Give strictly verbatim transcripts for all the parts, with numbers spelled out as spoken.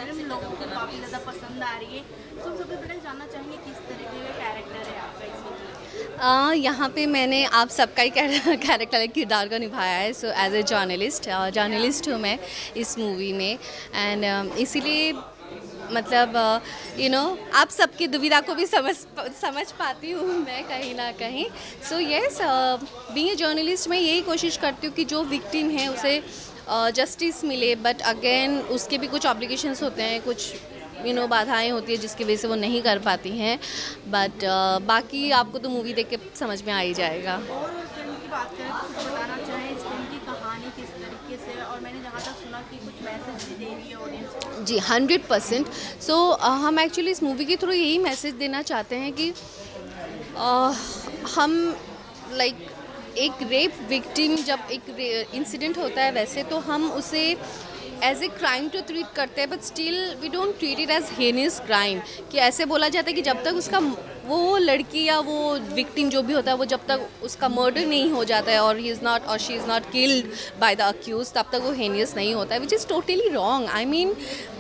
Film लोगों को काफ़ी ज़्यादा पसंद आ रही है। तो सबसे पहले जानना चाहेंगे किस तरीके का कैरेक्टर है आपका इसमें? अ, यहाँ पे मैंने आप सबका ही कैरेक्टर किरदार का निभाया है। So as a journalist journalist हूँ मैं इस मूवी में। एंड इसीलिए मतलब यू नो आप सबकी दुविधा को भी समझ समझ पाती हूँ मैं कहीं ना कहीं। So yes, being a journalist मैं यही कोशिश करती हूँ कि जो विक्टिम है उसे जस्टिस uh, मिले। बट अगेन उसके भी कुछ ऑब्लिगेशंस होते हैं, कुछ यू नो बाधाएं होती है जिसकी वजह से वो नहीं कर पाती हैं। बट uh, बाकी आपको तो मूवी देख के समझ में आ ही जाएगा। और फिल्म की बात करें तो कुछ बताना चाहें इस फिल्म की कहानी किस तरीके से, और मैंने जहाँ तक सुना कि कुछ मैसेज भी दे रही है ऑडियंस को। जी हंड्रेड परसेंट। सो हम एक्चुअली इस मूवी के थ्रू यही मैसेज देना चाहते हैं कि uh, हम लाइक like, एक रेप विक्टिम जब एक इंसिडेंट होता है वैसे तो हम उसे एज ए क्राइम तो ट्रीट करते हैं, but still we don't treat it as heinous crime. कि ऐसे बोला जाता है कि जब तक उसका वो लड़की या वो विक्टिम जो भी होता है वो जब तक उसका मर्डर नहीं हो जाता है और ही इज़ नॉट और she is not killed by the accused, तब तक वो हेनियस नहीं होता है, which is totally wrong. I mean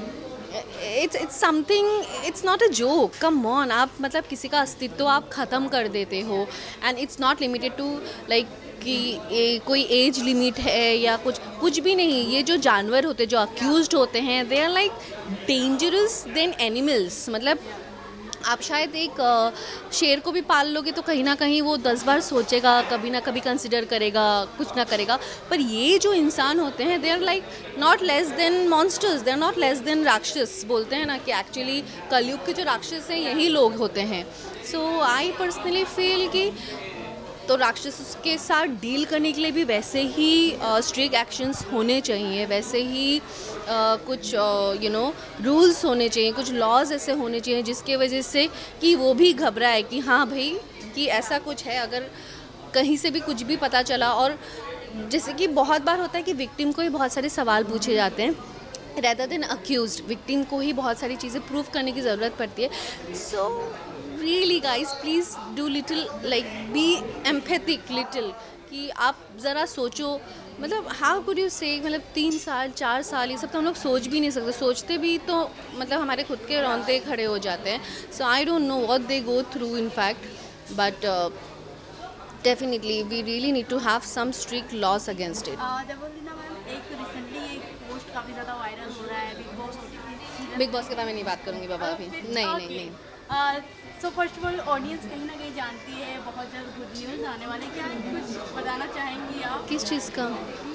it's it's something, it's not a joke, come on. आप मतलब किसी का अस्तित्व आप ख़त्म कर देते हो। And it's not limited to like कि ए, कोई एज लिमिट है या कुछ कुछ भी नहीं। ये जो जानवर होते हैं जो अक्यूज्ड होते हैं they are like dangerous than animals. मतलब आप शायद एक शेर को भी पाल लोगे तो कहीं ना कहीं वो दस बार सोचेगा, कभी ना कभी कंसिडर करेगा, कुछ ना करेगा। पर ये जो इंसान होते हैं they are like not less than monsters, they are not less than राक्षस। बोलते हैं ना कि एक्चुअली कलयुग के जो राक्षस हैं यही लोग होते हैं। सो आई पर्सनली फील कि तो राक्षस के साथ डील करने के लिए भी वैसे ही स्ट्रिक्ट एक्शंस होने चाहिए, वैसे ही uh, कुछ यू नो रूल्स होने चाहिए, कुछ लॉज ऐसे होने चाहिए जिसके वजह से कि वो भी घबराए कि हाँ भाई कि ऐसा कुछ है। अगर कहीं से भी कुछ भी पता चला, और जैसे कि बहुत बार होता है कि विक्टिम को ही बहुत सारे सवाल पूछे जाते हैं रेदर देन अक्यूज्ड, विक्टिम को ही बहुत सारी चीज़ें प्रूव करने की ज़रूरत पड़ती है। So really guys please do little like be empathic little, कि आप ज़रा सोचो। मतलब हाउ कुड यू से मतलब तीन साल चार साल ये सब तो हम लोग सोच भी नहीं सकते, सोचते भी तो मतलब हमारे खुद के रोंगटे खड़े हो जाते हैं। So I don't know what they go through in fact, but definitely we really need to have some strict laws against it. Devoleena ma'am, एक रिसेंटली एक पोस्ट काफ़ी ज़्यादा वायरल हो रहा है बिग बॉस बिग बॉस के बारे में नहीं बात करूँगी बाबा अभी। नहीं नहीं नहीं। So first of all audience कहीं ना कहीं जानती है बहुत जल्द गुड न्यूज़ आने वाले, क्या कुछ बताना चाहेंगी आप? किस चीज़ का?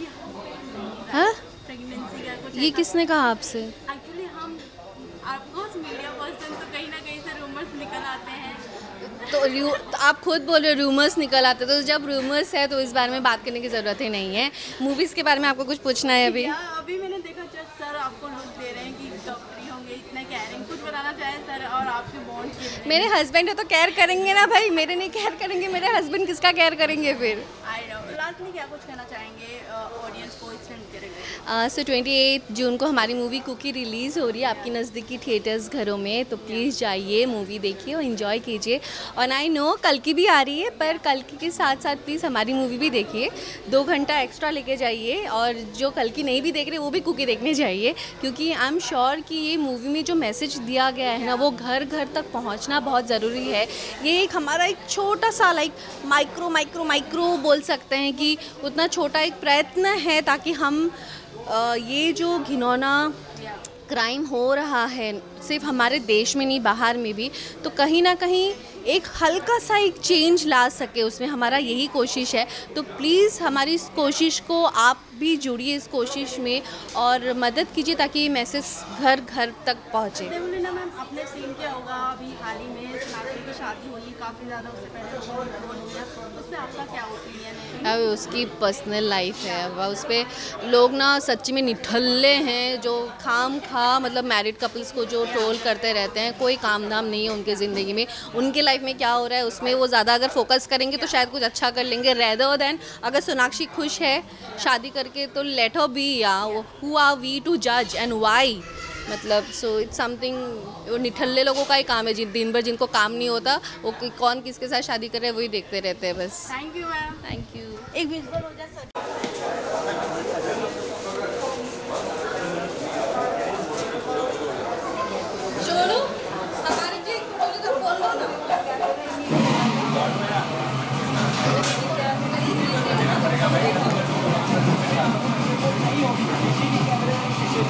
हाँ, प्रेगनेंसी का कुछ? ये किसने कहा आपसे? एक्चुअली हम आपको मीडिया पर्सन तो कहीं ना कहीं से रूमर्स निकल आते हैं। तो, तो आप खुद बोल रहे हो रूमर्स निकल आते, तो जब रूमर्स है तो इस बारे में बात करने की ज़रूरत ही नहीं है। मूवीज़ के बारे में आपको कुछ पूछना है अभी? अभी मैंने देखा जस्ट सर आपको लुक दे रहे हैं कि कब फ्री होंगे, इतना केयरिंग, कुछ बताना चाहे सर और आपके बॉन्ड के? मेरे हस्बैंड है तो केयर करेंगे ना भाई, मेरे नहीं केयर करेंगे, मेरे हस्बैंड किसका केयर करेंगे फिर? I know. लास्टली क्या कुछ कहना चाहेंगे ऑडियंस को इस फिल्म के related? So twenty eight June को हमारी मूवी कुकी रिलीज़ हो रही है आपकी नज़दीकी थिएटर्स घरों में, तो प्लीज़ जाइए मूवी देखिए और इन्जॉय कीजिए। और आई नो कल की भी आ रही है, पर कल की के साथ साथ प्लीज़ हमारी मूवी भी देखिए, दो घंटा एक्स्ट्रा लेके जाइए। और जो कल की नहीं भी देख रहे वो भी कुकी देखने जाइए, क्योंकि आई एम श्योर कि ये मूवी में जो मैसेज दिया गया है ना वो घर घर तक पहुंचना बहुत ज़रूरी है। ये एक हमारा एक छोटा सा लाइक माइक्रो माइक्रो माइक्रो बोल सकते हैं कि उतना छोटा एक प्रयत्न है ताकि हम आ, ये जो घिनौना क्राइम हो रहा है सिर्फ हमारे देश में नहीं बाहर में भी, तो कहीं ना कहीं एक हल्का सा एक चेंज ला सके, उसमें हमारा यही कोशिश है। तो प्लीज़ हमारी इस कोशिश को आप भी जुड़िए इस कोशिश में और मदद कीजिए ताकि ये मैसेज घर घर तक पहुँचे। देवलीना मैम, अपने सीन क्या होगा अभी हाल ही में सोनाक्षी की शादी हुई काफ़ी ज़्यादा, उससे पहले बोल हुआ, उस पर आपका क्या ओपिनियन है? अब उसकी पर्सनल लाइफ है, अब उस पर लोग ना सच्ची में निठल्ले हैं जो खाम खा मतलब मैरिड कपल्स को जो ट्रोल करते रहते हैं। कोई काम धाम नहीं है उनके ज़िंदगी में, उनके लाइफ में क्या हो रहा है उसमें वो ज़्यादा अगर फोकस करेंगे तो शायद कुछ अच्छा कर लेंगे, रेदर देन अगर सोनाक्षी खुश है शादी करके तो लेट हर बी। या हु आर वी टू जज एंड वाई? मतलब सो इट्स समथिंग, वो निठल्ले लोगों का ही काम है, जिन दिन भर जिनको काम नहीं होता वो कौन किसके साथ शादी करे वही देखते रहते हैं बस। Thank you ma'am. Thank you. एक विजुअल हो जाए सर।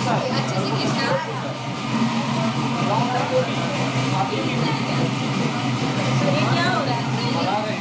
अच्छे से खींचना। ये क्या हो रहा है?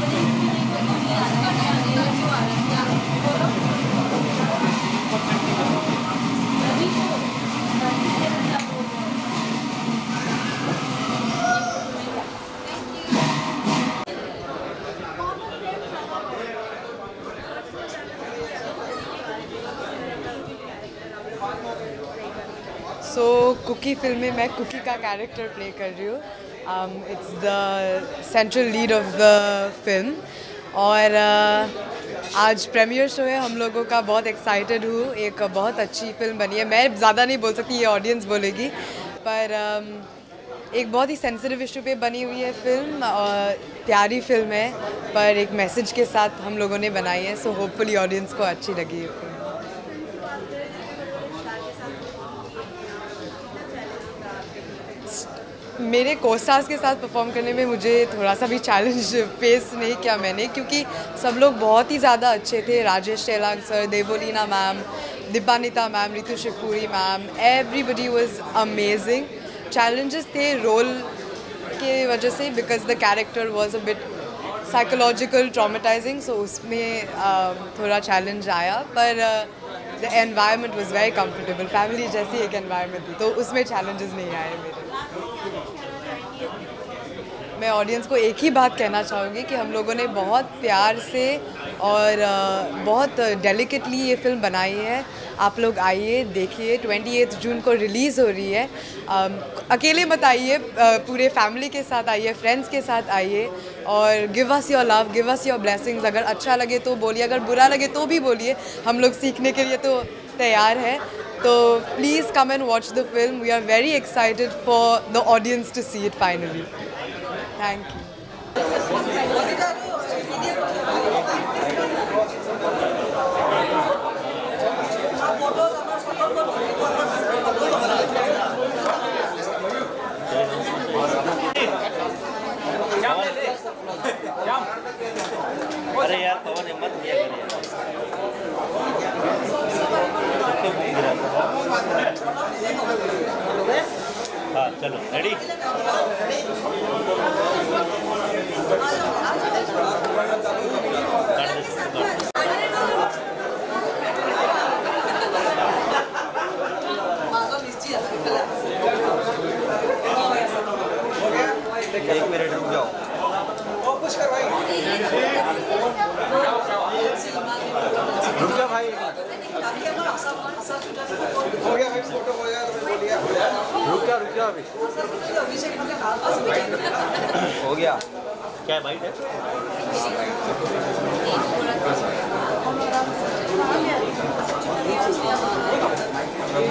सो कुकी फिल्म में मैं कुकी का कैरेक्टर प्ले कर रही हूँ। It's the central lead of the film और uh, आज प्रीमियर शो है। हम लोगों का बहुत एक्साइटेड हूँ। एक बहुत अच्छी फिल्म बनी है। मैं ज़्यादा नहीं बोल सकती, ये ऑडियंस बोलेगी, पर um, एक बहुत ही सेंसिटिव इशू पे बनी हुई है फिल्म और प्यारी फिल्म है, पर एक मैसेज के साथ हम लोगों ने बनाई है। सो होपफुली ऑडियंस को अच्छी लगी ये फिल्म। मेरे कोस्टार्स के साथ परफॉर्म करने में मुझे थोड़ा सा भी चैलेंज फेस नहीं किया मैंने, क्योंकि सब लोग बहुत ही ज़्यादा अच्छे थे। Rajesh Tailang sir, Devoleena ma'am, Dipannita ma'am, Ritu Shivpuri ma'am, everybody was amazing. Challenges थे रोल के वजह से, because the character was a bit psychological traumatizing, so उसमें uh, थोड़ा चैलेंज आया, पर the environment was very comfortable. Family जैसी एक एनवायरनमेंट थी, तो उसमें चैलेंजेस नहीं आए मेरे। मैं ऑडियंस को एक ही बात कहना चाहूँगी कि हम लोगों ने बहुत प्यार से और बहुत डेलिकेटली ये फिल्म बनाई है। आप लोग आइए, देखिए। अट्ठाईस जून को रिलीज़ हो रही है। अकेले मत आइए, पूरे फैमिली के साथ आइए, फ्रेंड्स के साथ आइए और give us your love, give us your blessings. अगर अच्छा लगे तो बोलिए, अगर बुरा लगे तो भी बोलिए। हम लोग सीखने के लिए तो तैयार हैं। तो please come and watch the film. We are very excited for the audience to see it finally. Thank you. अरे यार पवन हिम्मत किया करिए। हाँ चलो रेडी। एक मिनट रुक जाओ। रुक जा भाई। हो गया भाई, फोटो हो गया तो बोलिए। रुक जा रुक जा अभी। हो गया क्या है भाई? है